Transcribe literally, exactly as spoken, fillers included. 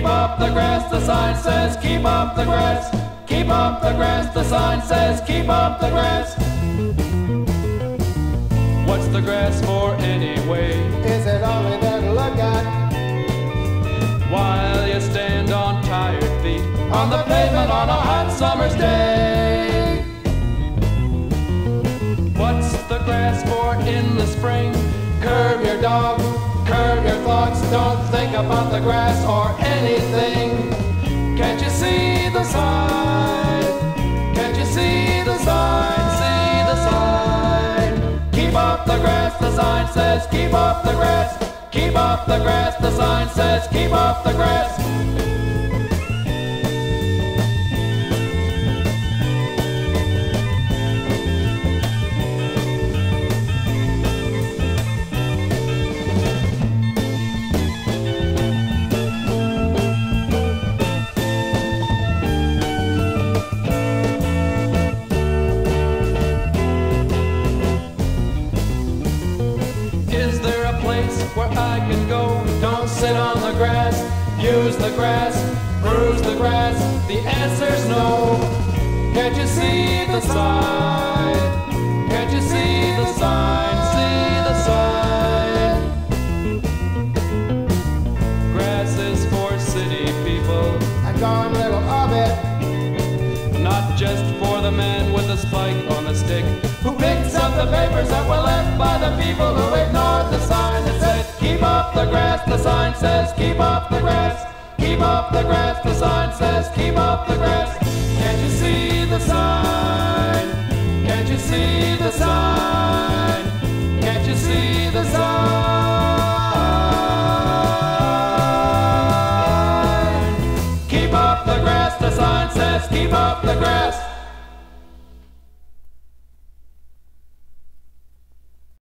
Keep up the grass, the sign says, keep up the grass. Keep up the grass, the sign says, keep up the grass. What's the grass for anyway? Is it only there to look at? While you stand on tired feet on the pavement on a hot summer's day. What's the grass for in the spring? Curb your dog, curb your thoughts, don't think about the grass or anything. Can't you see the sign? Can't you see the sign? See the sign. Keep up the grass, the sign says, keep up the grass. Keep up the grass, the sign says, keep up the grass. Where I can go, don't sit on the grass, use the grass, bruise the grass, the answer's no. Can't you see the sign? Can't you see the sign? See the sign. Grass is for city people, I got a little of it. Not just for the man with the spike on the stick, who picks up the papers that were left by the people who ignored the sign that said, keep up the grass, the sign says, keep up the grass. Keep up the grass, the sign says, keep up the grass. Can't you see the sign? Can't you see the sign? Can't you see the sign? Keep up the grass, the sign says, keep up the grass.